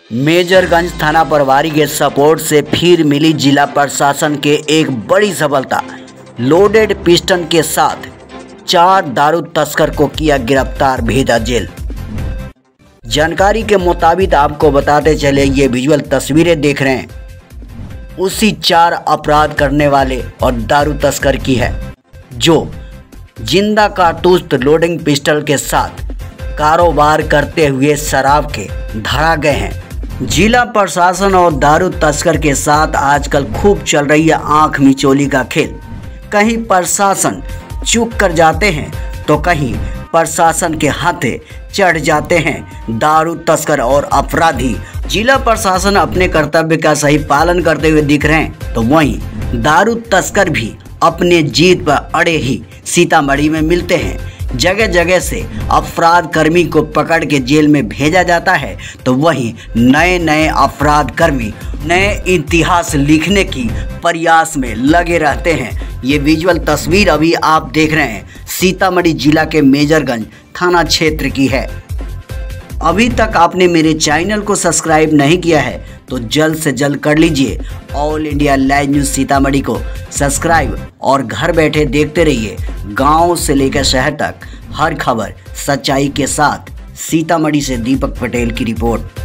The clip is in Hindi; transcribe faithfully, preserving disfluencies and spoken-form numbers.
मेजरगंज थाना प्रभारी के सपोर्ट से फिर मिली जिला प्रशासन के एक बड़ी सफलता। लोडेड पिस्टन के साथ चार दारू तस्कर को किया गिरफ्तार, भेजा जेल। जानकारी के मुताबिक आपको बताते चले, ये विजुअल तस्वीरें देख रहे हैं उसी चार अपराध करने वाले और दारू तस्कर की है, जो जिंदा कारतूस लोडिंग पिस्टल के साथ कारोबार करते हुए शराब के धरा गए हैं। जिला प्रशासन और दारू तस्कर के साथ आजकल खूब चल रही है आंख मिचौली का खेल। कहीं प्रशासन चूक कर जाते हैं तो कहीं प्रशासन के हाथे चढ़ जाते हैं दारू तस्कर और अपराधी। जिला प्रशासन अपने कर्तव्य का सही पालन करते हुए दिख रहे हैं, तो वहीं दारू तस्कर भी अपने जीत पर अड़े ही सीतामढ़ी में मिलते हैं। जगह जगह से अपराध कर्मी को पकड़ के जेल में भेजा जाता है, तो वहीं नए नए अपराध कर्मी नए इतिहास लिखने की प्रयास में लगे रहते हैं। ये विजुअल तस्वीर अभी आप देख रहे हैं सीतामढ़ी जिला के मेजरगंज थाना क्षेत्र की है। अभी तक आपने मेरे चैनल को सब्सक्राइब नहीं किया है तो जल्द से जल्द कर लीजिए। All India live news Sitamarhi को सब्सक्राइब और घर बैठे देखते रहिए गांव से लेकर शहर तक हर खबर सच्चाई के साथ। सीतामढ़ी से दीपक पटेल की रिपोर्ट।